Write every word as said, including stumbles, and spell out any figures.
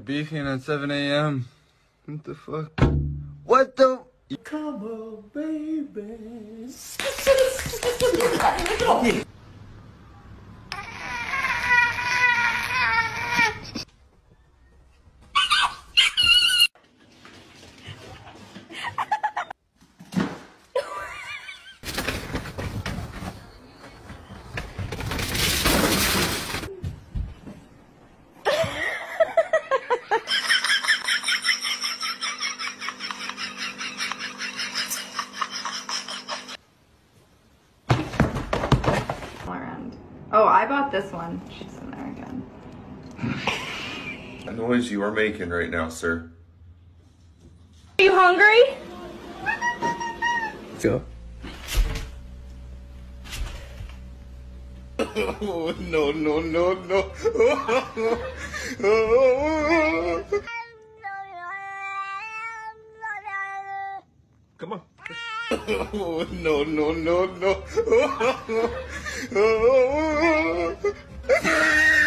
beefing at seven A M What the fuck? What the? Come on, baby. Oh, I bought this one. She's in there again. The noise you are making right now, sir. Are you hungry? Go. Oh, no, no, no, no. Come on. Oh, no, no, no, no.